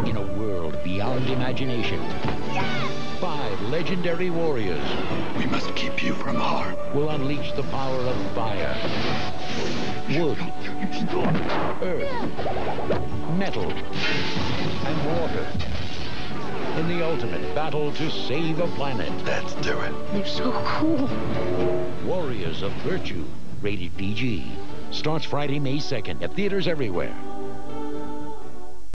in a world beyond imagination. 5 legendary warriors. We must keep you from harm. Will unleash the power of fire, wood, earth, metal, and water in the ultimate battle to save a planet. Let's do it. They're so cool. Warriors of Virtue, rated PG. Starts Friday, May 2nd at theaters everywhere.